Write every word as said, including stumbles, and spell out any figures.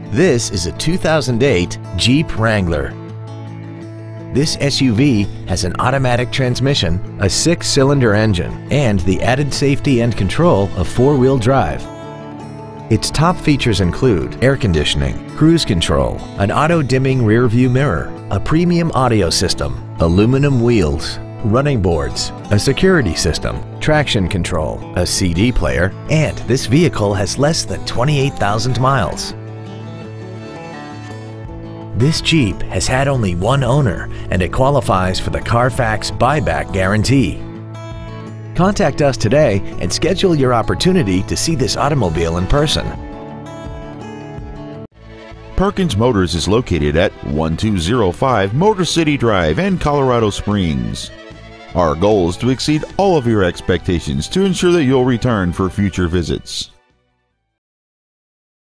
This is a two thousand eight Jeep Wrangler. This S U V has an automatic transmission, a six-cylinder engine, and the added safety and control of four-wheel drive. Its top features include air conditioning, cruise control, an auto-dimming rear-view mirror, a premium audio system, aluminum wheels, running boards, a security system, traction control, a C D player, and this vehicle has less than twenty-eight thousand miles. This Jeep has had only one owner and it qualifies for the Carfax buyback guarantee. Contact us today and schedule your opportunity to see this automobile in person. Perkins Motors is located at one two zero five Motor City Drive in Colorado Springs. Our goal is to exceed all of your expectations to ensure that you'll return for future visits.